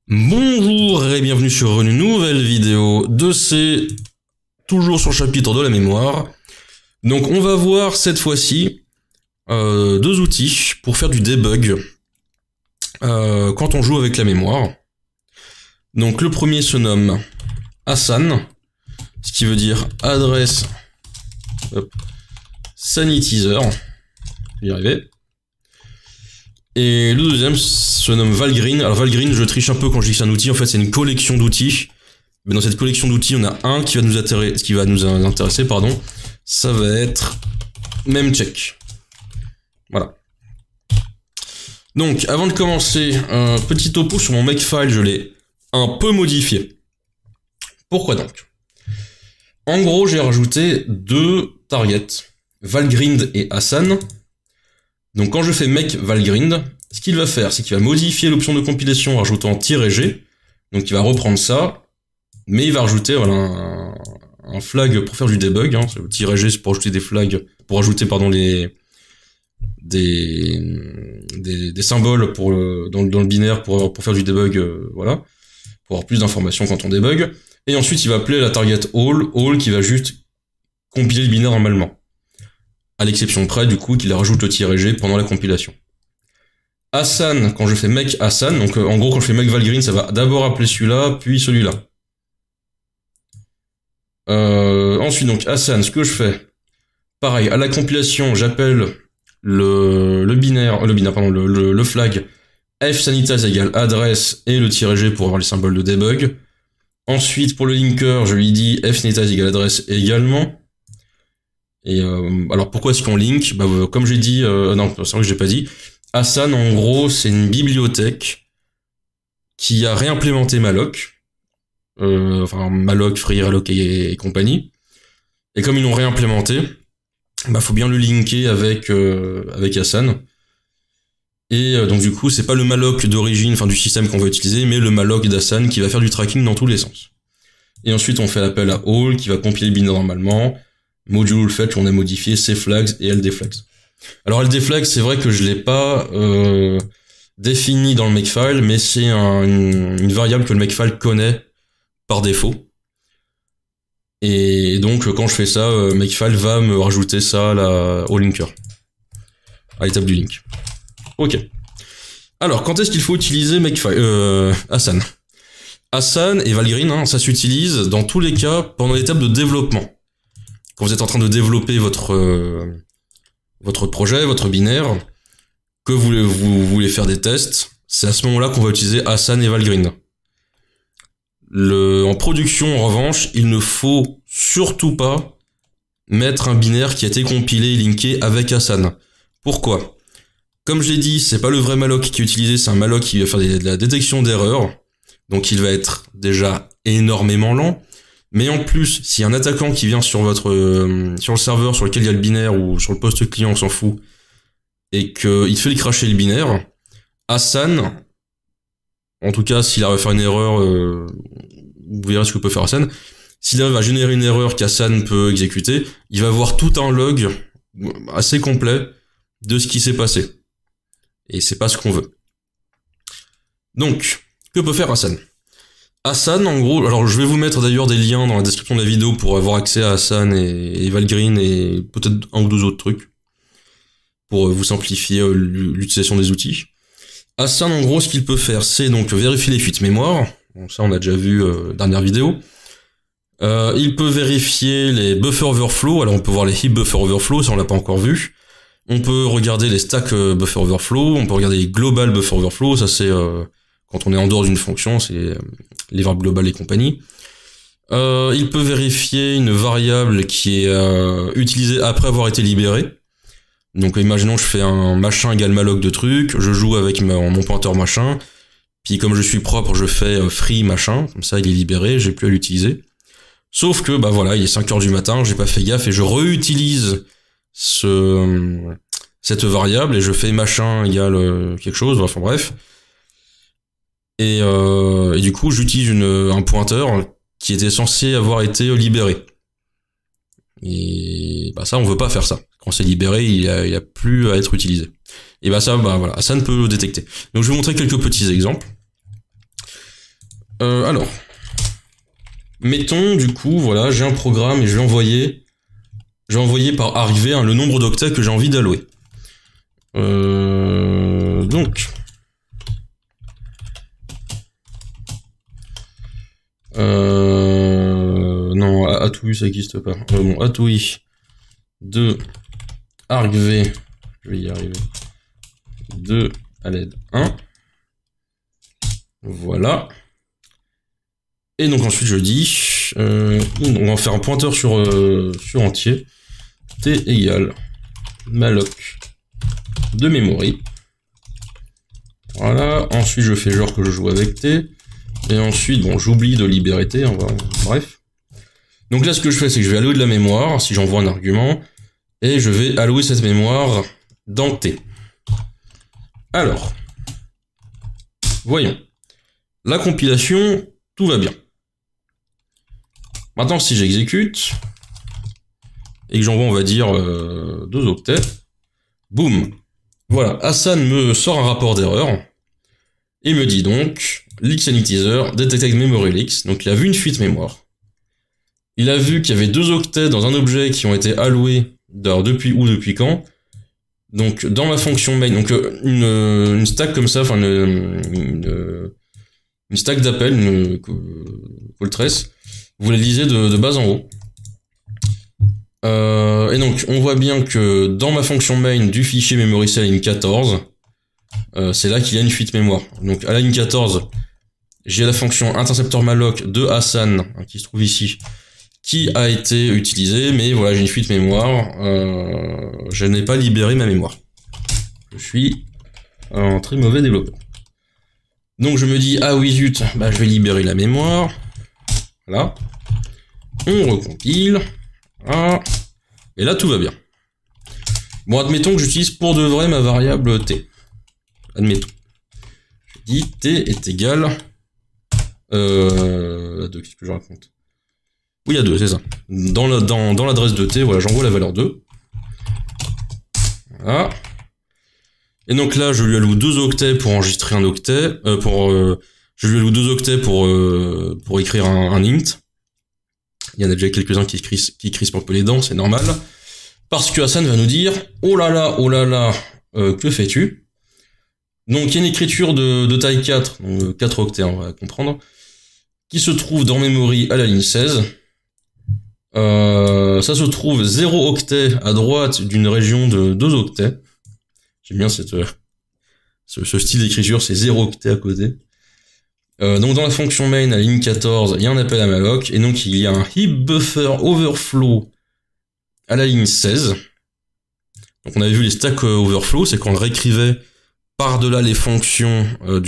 Bonjour et bienvenue sur une nouvelle vidéo de C, toujours sur le chapitre de la mémoire. Donc on va voir cette fois-ci deux outils pour faire du debug quand on joue avec la mémoire. Donc le premier se nomme ASAN, ce qui veut dire adresse sanitizer, je vais y arriver. Et le deuxième se nomme Valgrind. Alors Valgrind, je triche un peu quand je dis que c'est un outil, en fait c'est une collection d'outils. Mais dans cette collection d'outils, on a un qui va nous intéresser, pardon. Ça va être Memcheck. Voilà. Donc, avant de commencer, un petit topo sur mon Makefile, je l'ai un peu modifié. Pourquoi donc? En gros, j'ai rajouté deux targets, Valgrind et ASAN. Donc quand je fais make Valgrind, ce qu'il va faire, c'est qu'il va modifier l'option de compilation en rajoutant -g. Donc il va reprendre ça, mais il va rajouter voilà, un flag pour faire du debug. Hein. -g c'est pour ajouter des flags, pour ajouter pardon des symboles pour dans le binaire pour faire du debug, voilà, pour avoir plus d'informations quand on debug. Et ensuite il va appeler la target all qui va juste compiler le binaire normalement. À l'exception près, du coup, qu'il rajoute le -g pendant la compilation. ASAN, quand je fais make ASAN, donc en gros, quand je fais make Valgrind, ça va d'abord appeler celui-là, puis celui-là. Ensuite, donc, ASAN, ce que je fais, pareil, à la compilation, j'appelle le flag fsanitize égale adresse et le -g pour avoir les symboles de debug. Ensuite, pour le linker, je lui dis fsanitize égale adresse également. Et alors pourquoi est-ce qu'on link? Comme j'ai dit, non, c'est vrai que j'ai pas dit. ASAN, en gros, c'est une bibliothèque qui a réimplémenté malloc, enfin malloc, free, reloc et compagnie. Et comme ils l'ont réimplémenté, faut bien le linker avec ASAN. Et donc du coup, c'est pas le malloc d'origine, enfin du système qu'on va utiliser, mais le malloc d'ASAN qui va faire du tracking dans tous les sens. Et ensuite, on fait l'appel à all qui va compiler le binaire normalement. Module fetch, on a modifié cflags et ldflags. Alors ldflags, c'est vrai que je l'ai pas défini dans le makefile, mais c'est une variable que le makefile connaît par défaut. Et donc quand je fais ça, makefile va me rajouter ça au linker, à l'étape du link. Ok. Alors quand est-ce qu'il faut utiliser makefile, ASAN? ASAN et Valgrind, hein, ça s'utilise dans tous les cas pendant l'étape de développement. Quand vous êtes en train de développer votre projet, votre binaire, que vous voulez faire des tests, c'est à ce moment-là qu'on va utiliser ASAN et Valgrind. En production, en revanche, il ne faut surtout pas mettre un binaire qui a été compilé et linké avec ASAN. Pourquoi? Comme je l'ai dit, c'est pas le vrai malloc qui est utilisé, c'est un malloc qui va faire de la détection d'erreurs. Donc il va être déjà énormément lent. Mais en plus, s'il y a un attaquant qui vient sur le serveur sur lequel il y a le binaire ou sur le poste client, on s'en fout, et qu'il fait cracher le binaire, ASAN, en tout cas, s'il arrive à faire une erreur, vous verrez ce que peut faire ASAN. S'il arrive à générer une erreur qu'ASAN peut exécuter, il va avoir tout un log assez complet de ce qui s'est passé. Et c'est pas ce qu'on veut. Donc, que peut faire ASAN? ASAN, en gros, alors je vais vous mettre d'ailleurs des liens dans la description de la vidéo pour avoir accès à ASAN et Valgrind et peut-être un ou deux autres trucs pour vous simplifier l'utilisation des outils. ASAN, en gros, ce qu'il peut faire, c'est donc vérifier les fuites mémoire. Bon, ça, on a déjà vu dernière vidéo. Il peut vérifier les buffer overflow. Alors, on peut voir les heap buffer overflow, ça on l'a pas encore vu. On peut regarder les stack buffer overflow. On peut regarder les global buffer overflow. Ça, c'est quand on est en dehors d'une fonction, c'est les variables globales et compagnie. Il peut vérifier une variable qui est utilisée après avoir été libérée. Donc imaginons que je fais un machin égale malloc de truc, je joue avec mon pointeur machin, puis comme je suis propre, je fais free machin, comme ça il est libéré, j'ai plus à l'utiliser. Sauf que voilà, il est 5h du matin, j'ai pas fait gaffe et je réutilise cette variable et je fais machin égale quelque chose, enfin bref. Et du coup, j'utilise un pointeur qui était censé avoir été libéré. Et ça, on veut pas faire ça. Quand c'est libéré, il a plus à être utilisé. Et ça, voilà, ça ne peut le détecter. Donc, je vais vous montrer quelques petits exemples. Alors, mettons, du coup, voilà, j'ai un programme et je vais envoyer par arrivée le nombre d'octets que j'ai envie d'allouer. Donc... non, Atoui, ça n'existe pas. Bon, Atoui de argv, je vais y arriver, de à l'aide 1. Voilà. Et donc ensuite je dis, on va faire un pointeur sur entier, t égale malloc de memory. Voilà. Ensuite je fais genre que je joue avec t. Et ensuite, bon, j'oublie de libérer t, bref. Donc là, ce que je fais, c'est que je vais allouer de la mémoire, si j'envoie un argument, et je vais allouer cette mémoire dans t. Alors, voyons. La compilation, tout va bien. Maintenant, si j'exécute, et que j'envoie, on va dire, 2 octets, boum. Voilà, Hassan me sort un rapport d'erreur, et me dit donc, leak sanitizer, detected memory leaks, donc il a vu une fuite mémoire. Il a vu qu'il y avait 2 octets dans un objet qui ont été alloués, depuis quand. Donc dans ma fonction main, donc une stack comme ça, enfin une stack d'appels, une call trace, vous la lisez de bas en haut. Et donc on voit bien que dans ma fonction main du fichier memory cell in 14, c'est là qu'il y a une fuite mémoire. Donc à la ligne 14, j'ai la fonction interceptor malloc de Hassan, qui se trouve ici, qui a été utilisée, mais voilà, j'ai une fuite mémoire, je n'ai pas libéré ma mémoire. Je suis un très mauvais développeur. Donc je me dis, ah oui zut, bah je vais libérer la mémoire. Voilà. On recompile. Ah. Et là tout va bien. Bon, admettons que j'utilise pour de vrai ma variable t. Admettons. Je dis t est égal... 2, qu'est-ce que je raconte? Oui, il y a 2, c'est ça. Dans l'adresse de t, voilà, j'envoie la valeur 2. Voilà. Et donc là, je lui alloue 2 octets pour enregistrer un octet, je lui alloue 2 octets pour écrire un int. Il y en a déjà quelques-uns qui crispent un peu les dents, c'est normal. Parce que Hassan va nous dire, oh là là, que fais-tu? Donc il y a une écriture de taille 4, donc 4 octets, on va comprendre, qui se trouve dans memory à la ligne 16. Ça se trouve 0 octet à droite d'une région de 2 octets. J'aime bien ce style d'écriture, c'est 0 octet à côté. Donc dans la fonction main à la ligne 14, il y a un appel à malloc, et donc il y a un heap buffer overflow à la ligne 16. Donc on avait vu les stack overflow, c'est quand on réécrivait par-delà les fonctions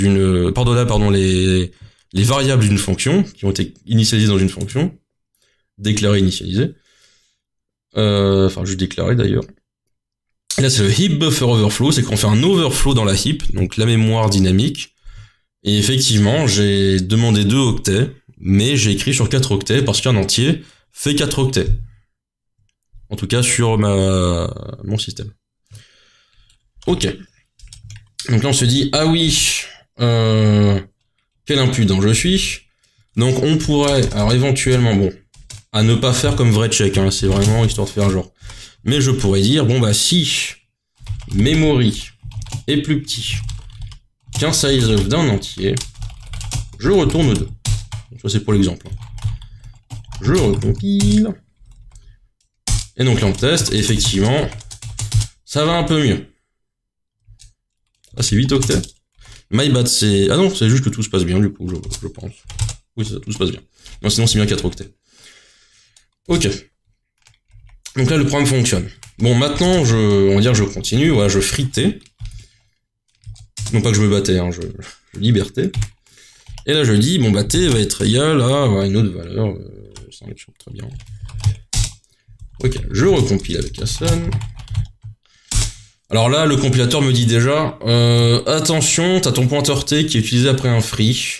les variables d'une fonction, qui ont été initialisées dans une fonction, déclarées, initialisées. Enfin, juste déclarées d'ailleurs. Là, c'est le heap buffer overflow, c'est qu'on fait un overflow dans la heap, donc la mémoire dynamique. Et effectivement, j'ai demandé 2 octets, mais j'ai écrit sur 4 octets, parce qu'un entier fait 4 octets. En tout cas, sur mon système. Ok. Donc là, on se dit, ah oui, quel impudent je suis. Donc on pourrait, alors éventuellement, bon, à ne pas faire comme vrai check, hein, c'est vraiment histoire de faire genre. Mais je pourrais dire, bon bah si memory est plus petit qu'un size of d'un entier, je retourne 2. Donc ça c'est pour l'exemple. Je recompile. Et donc là on teste, et effectivement, ça va un peu mieux. Ah, c'est 8 octets. My bad, c'est... Ah non, c'est juste que tout se passe bien, du coup, je pense. Oui, ça, tout se passe bien. Non, sinon c'est bien 4 octets. Ok. Donc là, le programme fonctionne. Bon, maintenant, on va dire que je continue, voilà, je free t. Non pas que je me battais, hein, je libère t. Et là, je dis, bon, bah, t va être égal à une autre valeur, 5, très bien. Ok, je recompile avec Hassan. Alors là, le compilateur me dit déjà, attention, t'as ton pointeur t qui est utilisé après un free.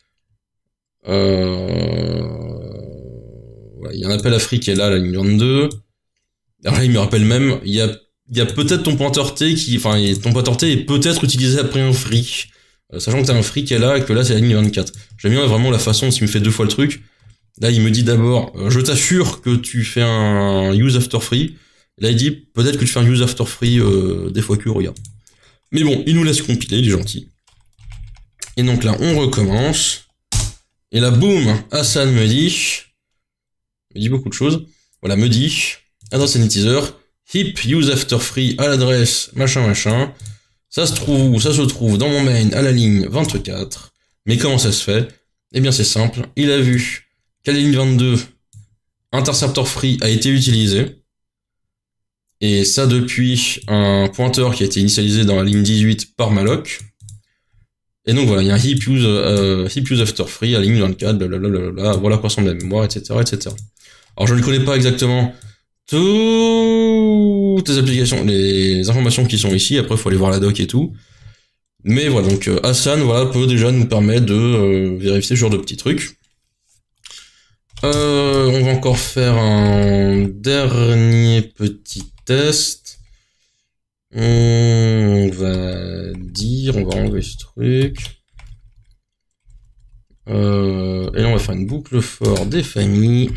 Ouais, il y a un appel à free qui est là, la ligne 22. Alors là, il me rappelle même, il y a peut-être ton pointeur t ton pointeur t est peut-être utilisé après un free. Sachant que t'as un free qui est là et que là c'est la ligne 24. J'aime bien vraiment la façon dont il me fait 2 fois le truc. Là il me dit d'abord, je t'assure que tu fais un use after free. Et là il dit, peut-être que tu fais un use after free des fois que, regarde. Mais bon, il nous laisse compiler, il est gentil. Et donc là on recommence. Et là boum, Hassan me dit beaucoup de choses. Voilà, me dit, adresse sanitizer, heap use after free à l'adresse machin. Ça se trouve où? Ça se trouve dans mon main à la ligne 24. Mais comment ça se fait? Eh bien c'est simple, il a vu qu'à la ligne 22, interceptor free a été utilisé. Et ça depuis un pointeur qui a été initialisé dans la ligne 18 par malloc. Et donc voilà, il y a un heap use after free à la ligne 24, blablabla, voilà quoi ressemble la mémoire, etc., etc. Alors je ne connais pas exactement toutes les applications, les informations qui sont ici, après il faut aller voir la doc et tout. Mais voilà, donc Hassan voilà, peut déjà nous permettre de vérifier ce genre de petits trucs. On va encore faire un dernier petit test. On va enlever ce truc. Et là on va faire une boucle for des familles.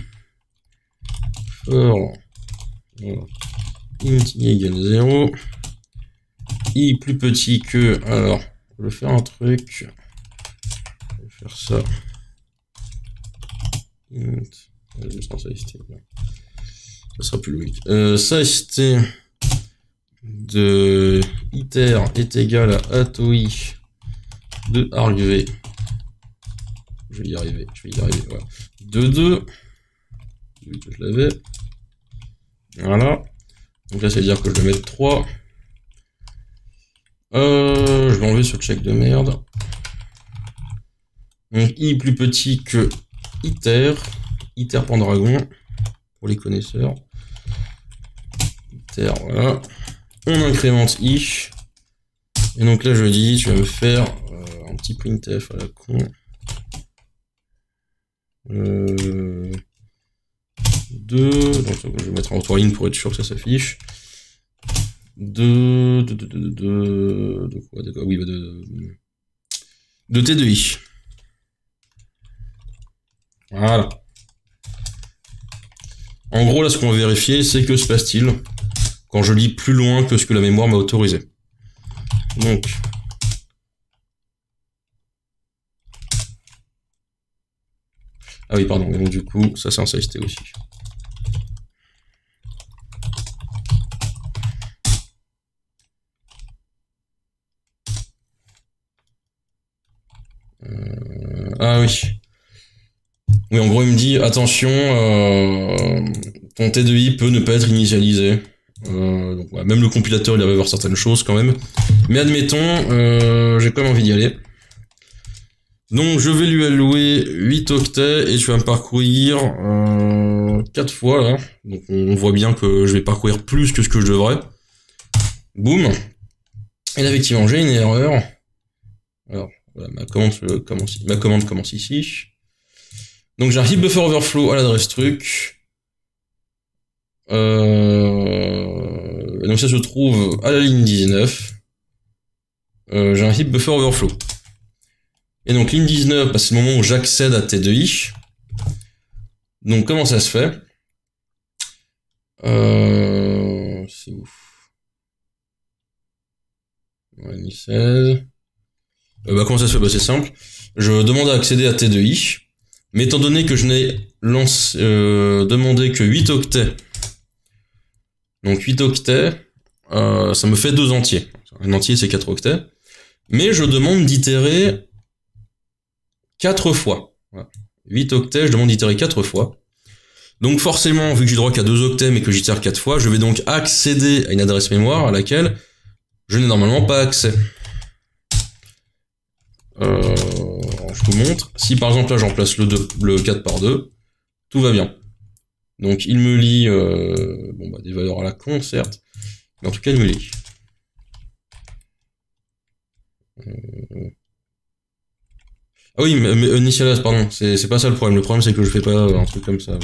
For voilà. Int i égale 0. I plus petit que. Alors, je vais faire un truc. Je vais faire ça. Int. Ça sera plus logique. Size de iter est égal à atoi de argv. Je vais y arriver, voilà. De 2. Je l'avais. Voilà. Donc là, ça veut dire que je vais mettre 3. Je vais enlever ce check de merde. Donc i plus petit que iter. Iter Pendragon. Pour les connaisseurs. Iter, voilà. On incrémente i. Et donc là, je dis, tu vas me faire un petit printf à la con. 2, donc je vais mettre en 3 lignes pour être sûr que ça s'affiche. 2, de quoi, oui, de T2I. Voilà. En gros, là, ce qu'on va vérifier, c'est que se passe-t-il quand je lis plus loin que ce que la mémoire m'a autorisé. Donc, ah oui, pardon, donc du coup, ça c'est un size T aussi. Ah oui. Oui, en gros, il me dit, attention, ton T2I peut ne pas être initialisé. Donc, ouais, même le compilateur, il arrive à voir certaines choses quand même. Mais admettons, j'ai quand même envie d'y aller. Donc, je vais lui allouer 8 octets et tu vas me parcourir 4 fois, là. Donc, on voit bien que je vais parcourir plus que ce que je devrais. Boum. Et là, effectivement, j'ai une erreur. Alors, voilà, ma commande commence ici. Donc, j'ai un heap buffer overflow à l'adresse truc. Donc, ça se trouve à la ligne 19. J'ai un heap buffer overflow. Et donc, ligne 19, bah, c'est le moment où j'accède à T2I. Donc, comment ça se fait? C'est ouf. Ouais, 16. Bah, comment ça se fait? Bah, c'est simple. Je demande à accéder à T2I. Mais étant donné que je n'ai demandé que 8 octets. Donc, 8 octets, ça me fait 2 entiers. Un entier, c'est 4 octets. Mais je demande d'itérer 4 fois. Voilà. 8 octets, je demande d'itérer 4 fois. Donc forcément, vu que j'ai droit qu'à 2 octets mais que j'itère 4 fois, je vais donc accéder à une adresse mémoire à laquelle je n'ai normalement pas accès. Je vous montre. Si par exemple là j'en place le 4 par 2, tout va bien. Donc il me lit bon, bah, des valeurs à la con, certes. Mais en tout cas, il me lit. Ah oui, mais initialize, pardon, c'est pas ça le problème. Le problème, c'est que je fais pas un truc comme ça.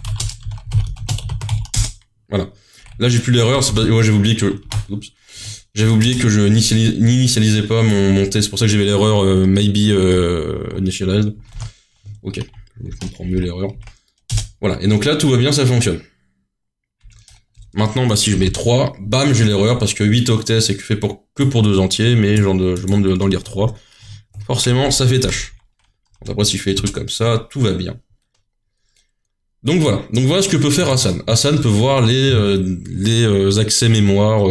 Voilà. Là, j'ai plus l'erreur, c'est pas... Ouais, j'ai oublié que... Oups. J'avais oublié que je n'initialisais pas mon test, c'est pour ça que j'avais l'erreur maybe initialized. Ok, je comprends mieux l'erreur. Voilà, et donc là tout va bien, ça fonctionne. Maintenant, bah, si je mets 3, bam, j'ai l'erreur, parce que 8 octets, c'est fait que pour 2 entiers, mais je demande d'en lire 3. Forcément, ça fait tâche. Après, si je fais des trucs comme ça, tout va bien. Donc voilà ce que peut faire Hassan. Hassan peut voir les accès mémoire,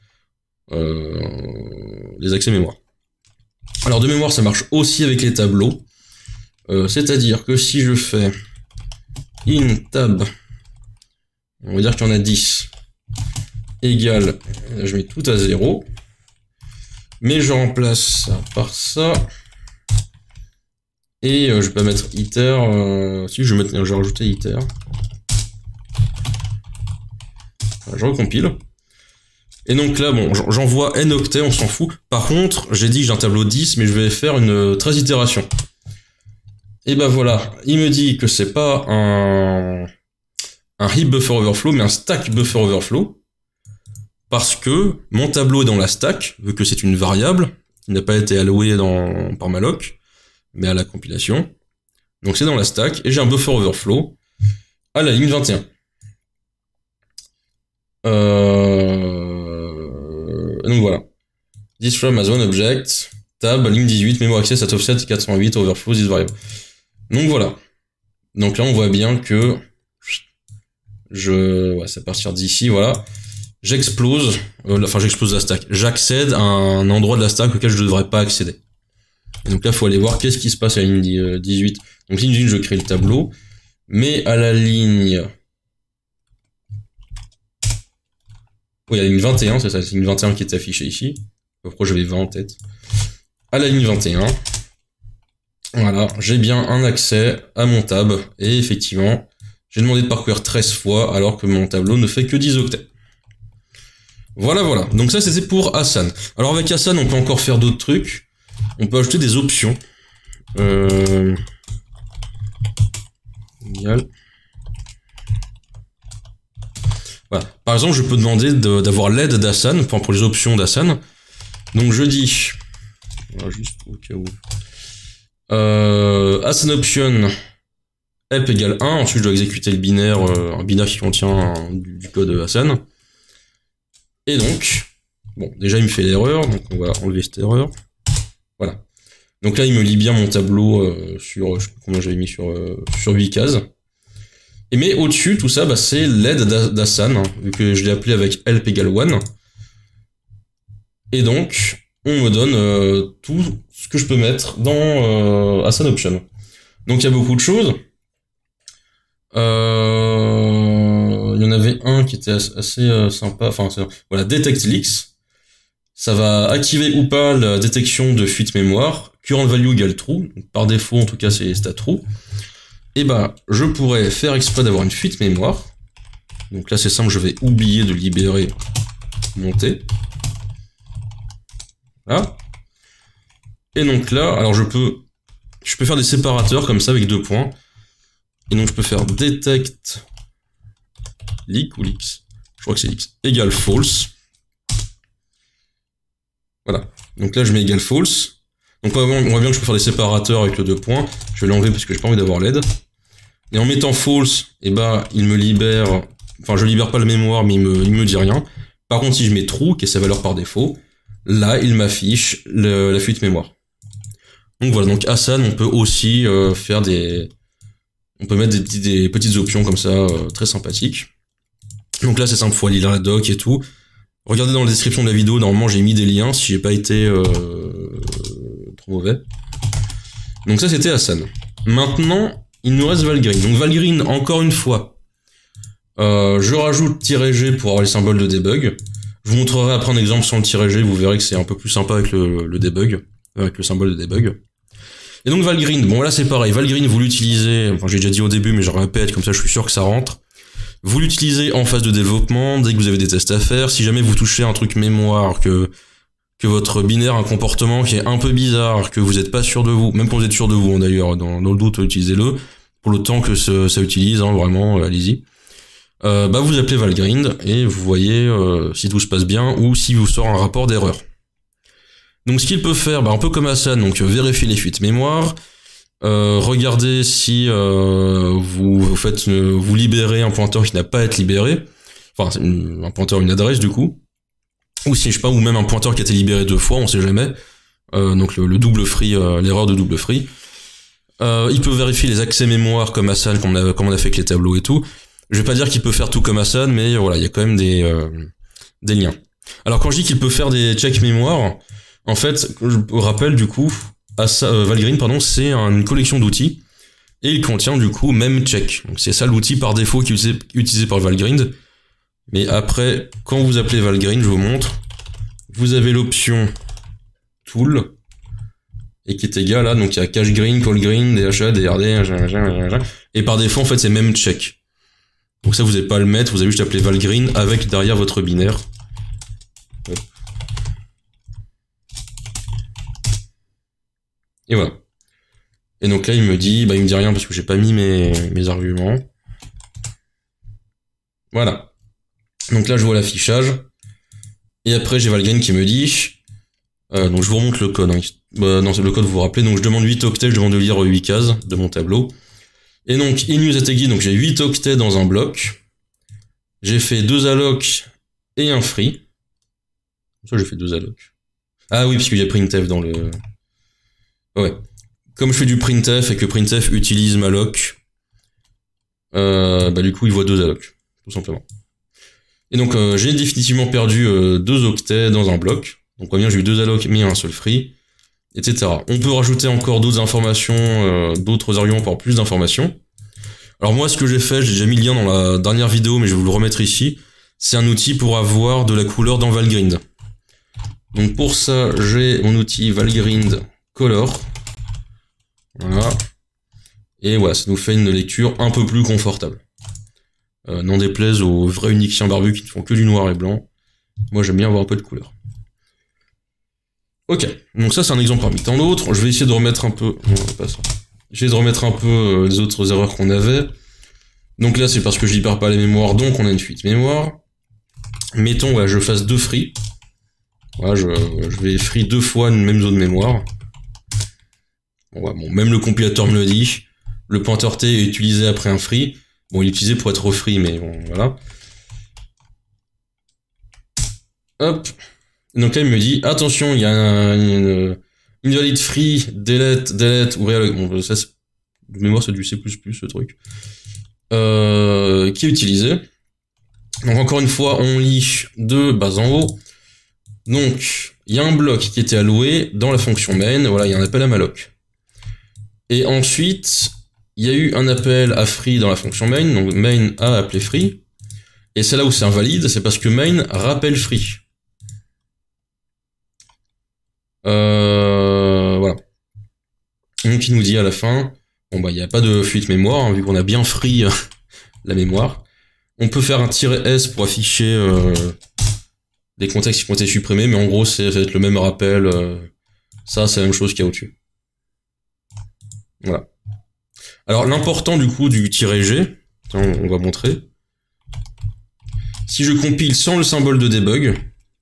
les accès mémoire. Alors de mémoire, ça marche aussi avec les tableaux. C'est-à-dire que si je fais in tab, on va dire qu'il y en a 10, égale, je mets tout à 0, mais je remplace ça par ça, et je vais pas mettre iter, si je vais rajouter iter, je recompile, et donc là, bon, j'envoie n octets, on s'en fout. Par contre, j'ai dit que j'ai un tableau 10, mais je vais faire une 13 itérations. Et ben voilà, il me dit que c'est pas un heap buffer overflow, mais un stack buffer overflow, parce que mon tableau est dans la stack, vu que c'est une variable, qui n'a pas été allouée par malloc, mais à la compilation. Donc c'est dans la stack, et j'ai un buffer overflow à la ligne 21. Donc voilà. This from as one object, tab, ligne 18, memory access at offset 408, overflow, this variable. Donc voilà. Donc là on voit bien que c'est à partir d'ici, voilà. J'explose la stack. J'accède à un endroit de la stack auquel je ne devrais pas accéder. Et donc là, il faut aller voir qu'est-ce qui se passe à la ligne 18. Donc ligne 18, je crée le tableau. Mais à la ligne... Oui, à la ligne 21, c'est ça, c'est la ligne 21 qui est affichée ici. Pourquoi j'avais 20 en tête. À la ligne 21, voilà, j'ai bien un accès à mon tab. Et effectivement, j'ai demandé de parcourir 13 fois alors que mon tableau ne fait que 10 octets. Voilà. Donc ça, c'était pour Hassan. Alors avec Hassan, on peut encore faire d'autres trucs. On peut ajouter des options. Égal. Voilà. Par exemple, je peux demander d'avoir l'aide d'Hassan pour les options d'Hassan. Donc je dis, voilà, juste au cas où, Hassan option help égale 1. Ensuite, je dois exécuter le binaire, un binaire qui contient du code Hassan. Et donc, bon, déjà il me fait l'erreur, donc on va enlever cette erreur. Voilà. Donc là, il me lit bien mon tableau sur, je sais pas combien j'avais mis sur 8 cases. Et mais au-dessus, tout ça, bah, c'est l'aide d'Hassan, hein, vu que je l'ai appelé avec help égale 1. Et donc, on me donne tout ce que je peux mettre dans Hassan option. Donc il y a beaucoup de choses. Il y en avait un qui était assez sympa, enfin voilà, detect leaks. Ça va activer ou pas la détection de fuite mémoire. Current value égale true. Donc, par défaut, en tout cas, c'est stat true. Et bah, je pourrais faire exprès d'avoir une fuite mémoire. Donc là, c'est simple, je vais oublier de libérer mon T. Voilà. Et donc là, alors je peux faire des séparateurs comme ça avec 2 points. Et donc je peux faire detect leak ou leaks. Je crois que c'est leaks. Égale false. Voilà. Donc là, je mets égal false. Donc on voit bien que je peux faire des séparateurs avec le 2 points. Je vais l'enlever parce que j'ai pas envie d'avoir l'aide. Et en mettant false, et bah, il me libère, enfin, je libère pas la mémoire, mais il me dit rien. Par contre, si je mets true, qui est sa valeur par défaut, là, il m'affiche la fuite mémoire. Donc voilà. Donc Hassan, on peut aussi faire on peut mettre des petites options comme ça, très sympathiques. Donc là, c'est simple, faut aller lire la doc et tout. Regardez dans la description de la vidéo, normalement j'ai mis des liens si j'ai pas été trop mauvais. Donc ça c'était Hassan. Maintenant, il nous reste Valgrind. Donc Valgrind, encore une fois, je rajoute -g pour avoir les symboles de debug. Je vous montrerai après un exemple sans le -g, vous verrez que c'est un peu plus sympa avec le debug, avec le symbole de debug. Et donc Valgrind, bon là c'est pareil, Valgrind vous l'utilisez, enfin j'ai déjà dit au début mais je répète, comme ça je suis sûr que ça rentre. Vous l'utilisez en phase de développement, dès que vous avez des tests à faire, si jamais vous touchez un truc mémoire, que votre binaire a un comportement qui est un peu bizarre, que vous n'êtes pas sûr de vous, même quand vous êtes sûr de vous, hein, d'ailleurs, dans le doute, utilisez-le, pour le temps que ça utilise, hein, vraiment, allez-y. bah vous appelez Valgrind et vous voyez si tout se passe bien ou si vous sort un rapport d'erreur. Donc ce qu'il peut faire, bah un peu comme Hassan, donc vérifier les fuites mémoire, regardez si vous libérez un pointeur qui n'a pas à être libéré, enfin un pointeur, une adresse du coup, ou si je sais pas, ou même un pointeur qui a été libéré 2 fois, on sait jamais. Donc le double free, l'erreur de double free. Il peut vérifier les accès mémoire comme Hassan, comme on a fait avec les tableaux et tout. Je vais pas dire qu'il peut faire tout comme Hassan, mais voilà, il y a quand même des liens. Alors quand je dis qu'il peut faire des checks mémoire, en fait, je vous rappelle du coup, Valgrind, pardon, c'est une collection d'outils, et il contient du coup même check. Donc c'est ça l'outil par défaut qui est utilisé par Valgrind. Mais après, quand vous appelez Valgrind, je vous montre, vous avez l'option tool, et qui est égal là, donc il y a cache green, call green, DHA, DRD, et par défaut en fait c'est même check. Donc ça vous n'avez pas à le mettre, vous avez juste appelé Valgrind avec derrière votre binaire. Hop. Et voilà. Et donc là il me dit rien parce que j'ai pas mis mes arguments. Voilà. Donc là je vois l'affichage. Et après j'ai Valgrind qui me dit, donc je vous remonte le code. Hein. Non, c'est le code, vous vous rappelez. Donc je demande 8 octets, je demande de lire 8 cases de mon tableau. Et donc in use at donc j'ai 8 octets dans un bloc. J'ai fait 2 allocs et un free. Ça j'ai fait 2 allocs. Ah oui, parce qu'il y a printf dans le... Ouais. Comme je fais du printf et que printf utilise malloc, du coup il voit 2 allocs, tout simplement. Et donc j'ai définitivement perdu 2 octets dans un bloc. Donc combien j'ai eu 2 allocs mais un seul free, etc. On peut rajouter encore d'autres informations, d'autres arguments pour plus d'informations. Alors moi ce que j'ai fait, j'ai déjà mis le lien dans la dernière vidéo, mais je vais vous le remettre ici. C'est un outil pour avoir de la couleur dans Valgrind. Donc pour ça, j'ai mon outil Valgrind Color. Voilà. Et voilà, ça nous fait une lecture un peu plus confortable. N'en déplaise aux vrais unixiens barbus qui ne font que du noir et blanc. Moi j'aime bien avoir un peu de couleur. Ok, donc ça c'est un exemple parmi tant d'autres. Je vais essayer de remettre un peu... Non, pas ça. J'essaie de remettre un peu les autres erreurs qu'on avait. Donc là c'est parce que je libère pas les mémoires, donc on a une fuite mémoire. Mettons, ouais, je fasse 2 free. Voilà, je vais free 2 fois une même zone mémoire. Bon, même le compilateur me le dit. Le pointeur T est utilisé après un free. Bon, il est utilisé pour être free, mais bon, voilà. Hop. Donc là, il me dit, attention, il y a une invalide free, delete, ou réalloc. Bon, ça, de mémoire, c'est du C++, ce truc. Qui est utilisé. Donc encore une fois, on lit de bas en haut. Donc, il y a un bloc qui était alloué dans la fonction main. Voilà, il y a un appel à malloc. Et ensuite, il y a eu un appel à free dans la fonction main. Donc main a appelé free. Et c'est là où c'est invalide, c'est parce que main rappelle free. Voilà. Donc il nous dit à la fin, bon bah il n'y a pas de fuite mémoire, hein, vu qu'on a bien free la mémoire. On peut faire un "-s pour afficher des contextes qui ont été supprimés, mais en gros ça va être le même rappel. Ça c'est la même chose qu'il y a au-dessus. Voilà. Alors l'important du coup du "-g, on va montrer. Si je compile sans le symbole de debug,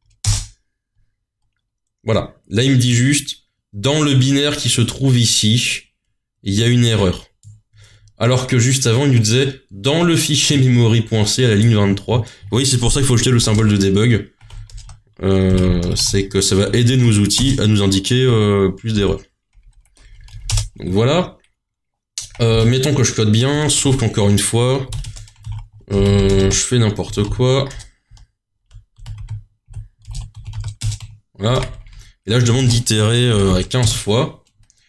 voilà. Là, il me dit juste, dans le binaire qui se trouve ici, il y a une erreur. Alors que juste avant, il nous disait, dans le fichier memory.c à la ligne 23. Oui, c'est pour ça qu'il faut jeter le symbole de debug. C'est que ça va aider nos outils à nous indiquer plus d'erreurs. Donc voilà. Mettons que je code bien, sauf qu'encore une fois, je fais n'importe quoi. Voilà. Et là, je demande d'itérer 15 fois.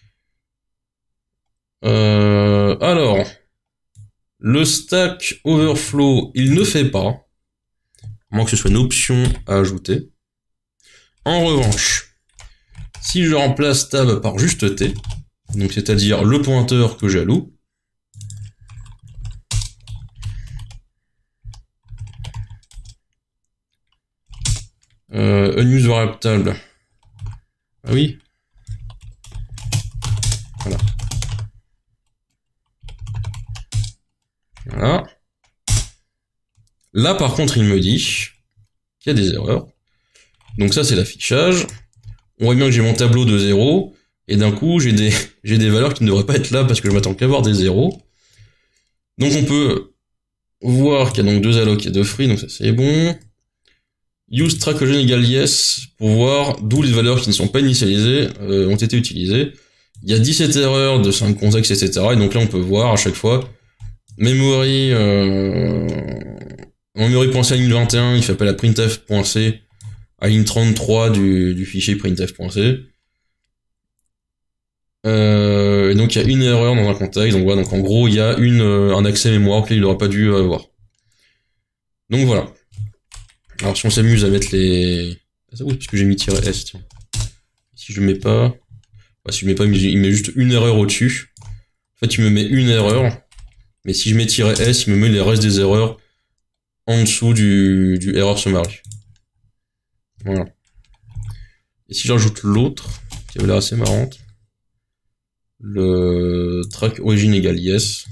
Alors, le stack overflow, il ne fait pas. À moins que ce soit une option à ajouter. En revanche, si je remplace tab par juste t, donc c'est-à-dire le pointeur que j'alloue, unuse variable table. Ah oui. Voilà. Voilà. Là, par contre, il me dit qu'il y a des erreurs. Donc ça, c'est l'affichage. On voit bien que j'ai mon tableau de 0, et d'un coup, j'ai des valeurs qui ne devraient pas être là parce que je m'attends qu'à avoir des 0. Donc on peut voir qu'il y a donc 2 allocs et 2 free, donc ça c'est bon. Use trackOgen égale yes, pour voir d'où les valeurs qui ne sont pas initialisées ont été utilisées. Il y a 17 erreurs de 5 contextes, etc. Et donc là on peut voir à chaque fois, memory, memory.c à ligne 21, il fait appel à printf.c à ligne 33 du fichier printf.c. Et donc il y a une erreur dans un contexte, donc voilà, donc en gros il y a un accès mémoire auquel il n'aurait pas dû avoir. Donc voilà. Alors si on s'amuse à mettre les... Ah oui, parce que j'ai mis -s, tiens. Si je le mets pas... Bah, si je mets pas, il met juste une erreur au-dessus. En fait, il me met une erreur, mais si je mets -s, il me met les restes des erreurs en dessous du error summary. Voilà. Et si j'ajoute l'autre, qui avait l'air assez marrante, le track origin égale yes.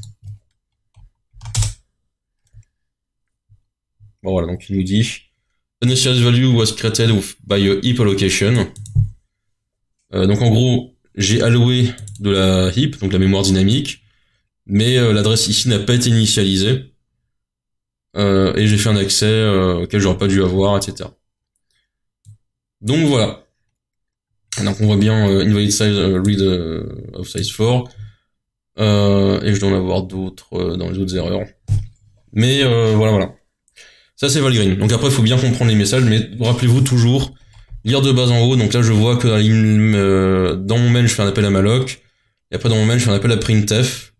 Bon, voilà, donc il nous dit uninitialized value was created by a heap allocation. Donc en gros, j'ai alloué de la heap, donc la mémoire dynamique, mais l'adresse ici n'a pas été initialisée. Et j'ai fait un accès auquel j'aurais pas dû avoir, etc. Donc voilà. Donc on voit bien invalid size read of size 4. Et je dois en avoir d'autres dans les autres erreurs. Mais voilà. Ça c'est Valgrind. Donc après il faut bien comprendre les messages, mais rappelez-vous toujours, lire de bas en haut. Donc là je vois que dans mon mail je fais un appel à malloc, et après dans mon mail je fais un appel à printf.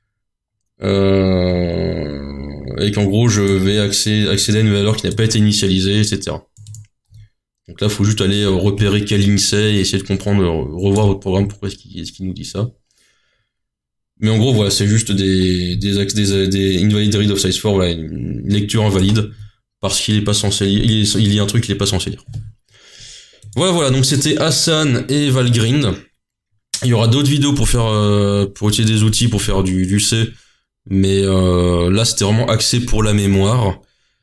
Et qu'en gros je vais accéder à une valeur qui n'a pas été initialisée, etc. Donc là, il faut juste aller repérer quelle ligne c'est et essayer de comprendre, revoir votre programme, pourquoi est-ce qu'il nous dit ça. Mais en gros, voilà, c'est juste des invalid read of size 4, voilà, une lecture invalide, parce qu'il est pas censé lire, il lit un truc qu'il est pas censé lire. Voilà, donc c'était Hassan et Valgrind. Il y aura d'autres vidéos pour faire, pour utiliser des outils pour faire du C, mais là, c'était vraiment axé pour la mémoire.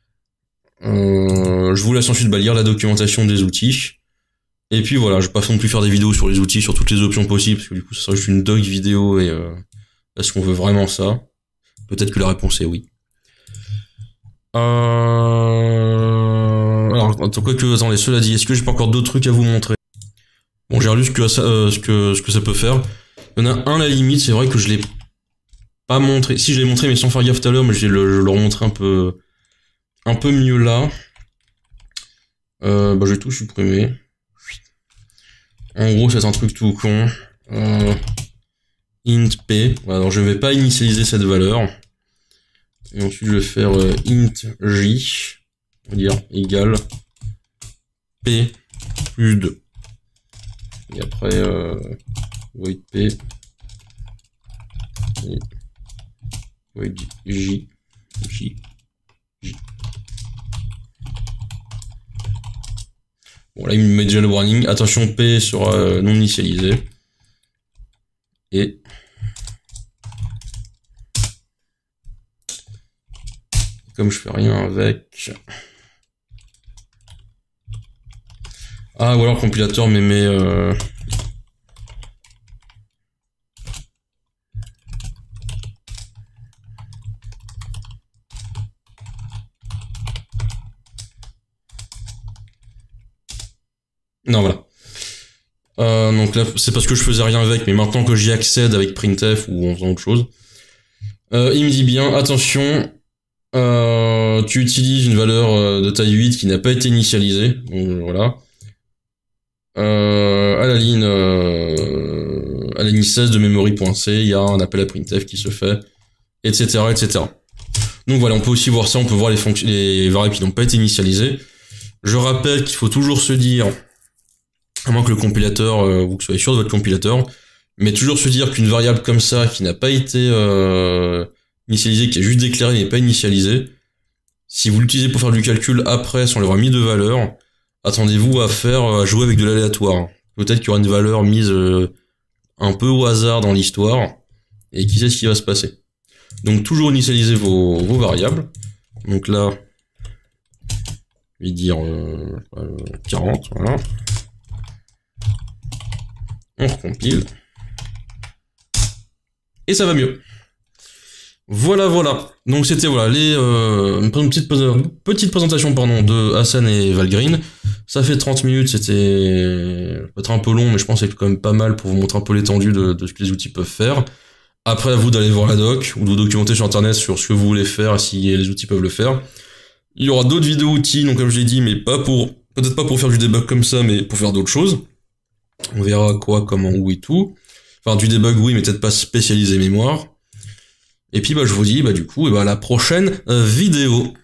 Je vous laisse ensuite lire la documentation des outils. Et puis voilà, je vais pas non plus faire des vidéos sur les outils, sur toutes les options possibles, parce que du coup, ça sera juste une doc vidéo et est-ce qu'on veut vraiment ça? Peut-être que la réponse est oui. Alors, quoi que, attendez, cela dit, est-ce que j'ai pas encore d'autres trucs à vous montrer? Bon, j'ai relu ce que ça peut faire. Il y en a un à la limite, c'est vrai que je l'ai pas montré. Si, je l'ai montré, mais sans faire gaffe tout à l'heure, mais je vais le remontrer un peu mieux là. Je vais tout supprimer. En gros, c'est un truc tout con. Int p. Voilà, alors je vais pas initialiser cette valeur. Et ensuite, je vais faire int j. On va dire égal p plus 2. Et après, void p. Et void j. J. Bon, là, il me met déjà le warning. Attention, P sera non initialisé. Et comme je fais rien avec... Ah, ou alors le compilateur me met... Non, voilà. Donc là, c'est parce que je faisais rien avec, mais maintenant que j'y accède avec printf ou en faisant autre chose, il me dit bien, attention, tu utilises une valeur de taille 8 qui n'a pas été initialisée, donc voilà. À la ligne 16 de memory.c, il y a un appel à printf qui se fait, etc., etc. Donc voilà, on peut aussi voir ça, on peut voir les variables qui n'ont pas été initialisées. Je rappelle qu'il faut toujours se dire, à moins que le compilateur, vous soyez sûr de votre compilateur, mais toujours se dire qu'une variable comme ça, qui n'a pas été initialisée, qui est juste déclarée, n'est pas initialisée, si vous l'utilisez pour faire du calcul après, sans lui avoir mis de valeur, attendez-vous à jouer avec de l'aléatoire. Peut-être qu'il y aura une valeur mise un peu au hasard dans l'histoire, et qui sait ce qui va se passer. Donc toujours initialiser vos variables. Donc là, vais dire 40, voilà. On recompile. Et ça va mieux. Voilà. Donc c'était une petite présentation de Hassan et Valgrind. Ça fait 30 minutes, c'était peut-être un peu long, mais je pense que c'est quand même pas mal pour vous montrer un peu l'étendue de ce que les outils peuvent faire. Après, à vous d'aller voir la doc, ou de vous documenter sur internet sur ce que vous voulez faire, si les outils peuvent le faire. Il y aura d'autres vidéos outils, donc comme je l'ai dit, mais peut-être pas pour faire du debug comme ça, mais pour faire d'autres choses. On verra quoi, comment, où et tout. Enfin, du debug, oui, mais peut-être pas spécialisé mémoire. Et puis, je vous dis, du coup, à la prochaine vidéo.